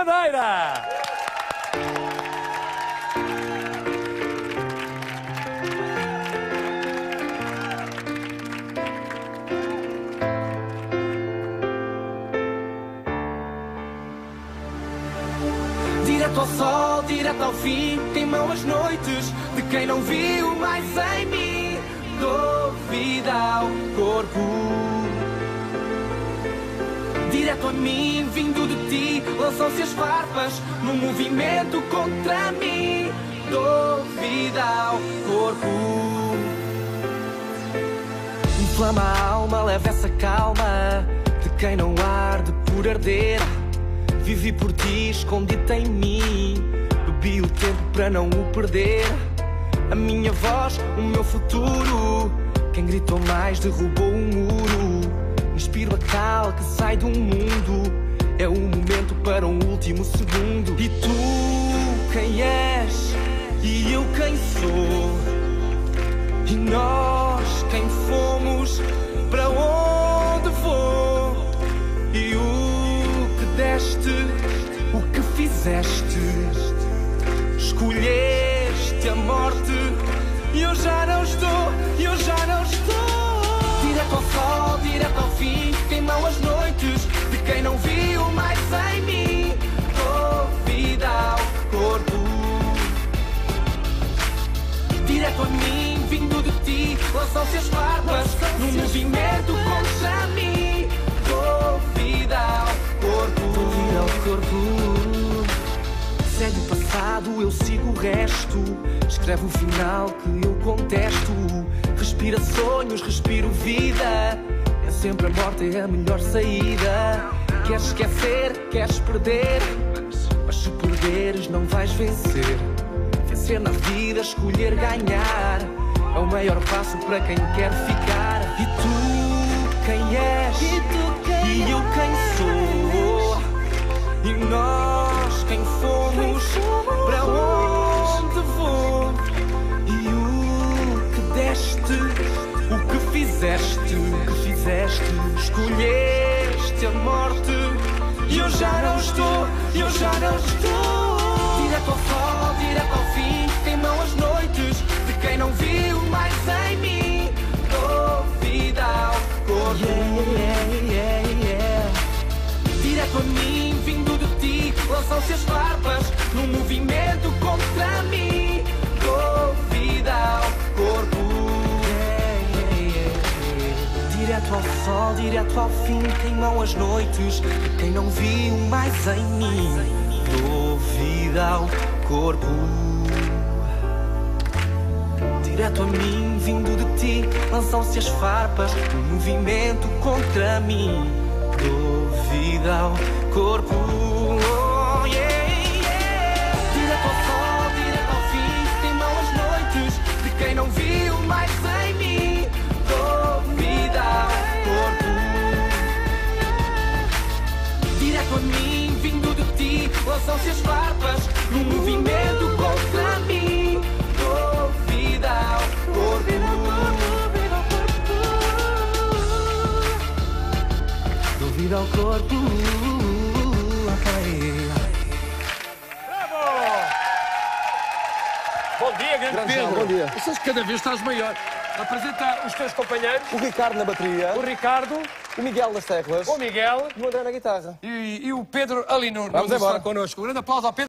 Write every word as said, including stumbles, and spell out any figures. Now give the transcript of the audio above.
Madeira. Direto ao sol, direto ao fim, queimam as noites de quem não viu mais em mim. Dou vida ao corpo. Direto a mim, vindo de ti, lançam-se as farpas num movimento contra mim. Dou vida ao corpo. Inflama a alma, leva essa calma de quem não arde por arder. Vivi por ti, escondido em mim. Bebi o tempo para não o perder. A minha voz, o meu futuro. Quem gritou mais derrubou um muro. Inspiro a cal que sai do mundo. É um momento para um último segundo. E tu, quem és? E eu, quem sou? E nós, quem fomos? Para onde vou? E o que deste? O que fizeste? Escolheste a morte. E eu já não estou, eu já não estou. Direto ao sol, direto ao fim, queimam as noites de quem não viu mais em mim. Dou vida ao corpo. Direto a mim, vindo de ti, lançam-se as farpas num movimento contra mim. Dou vida ao corpo. Dou vida ao corpo. Segue o passado, eu sigo o resto. Escreve o final que eu contesto. Respira sonhos, respiro vida. É sempre a morte, é a melhor saída. Queres esquecer, queres perder, mas se perderes não vais vencer. Vencer na vida, escolher ganhar, é o maior passo para quem quer ficar. E tu, quem és? E, tu, quem e eu, quem sou? E nós, quem fomos? Para onde vou? E o que deste? O que fizeste? O que fizeste? Escolheste a morte. E eu já não estou, eu já não estou. Direto ao sol, direto ao fim, queimam as noites de quem não viu mais em mim. Dou vida ao corpo. Yeah, yeah, yeah. Direto a mim, vindo de ti, lançam-se as farpas num movimento contra mim. Dou vida ao corpo. Yeah, yeah, yeah. Direto ao sol, direto ao fim, queimam as noites de quem não viu mais em mim. Dou vida ao corpo. Direto a mim, vindo de ti, lançam-se as farpas num movimento contra mim. Dou vida ao corpo. Oh, yeah, yeah. Direto ao sol, direto ao fim, queimam as noites de quem não viu mais em mim. Dou vida ao corpo. Direto a mim, vindo de ti, lançam-se as farpas num movimento contra mim. Dou vida ao corpo. Dou vida ao corpo. Bravo! Bom dia, grande Grande Pedro. João, bom dia. Vocês cada vez estás maior. Apresenta os teus companheiros. O Ricardo na bateria, O Ricardo, o Miguel nas teclas o Miguel e o André na guitarra. e, e o Pedro ali no, no Vamos no embora. connosco. Um grande aplauso ao Pedro.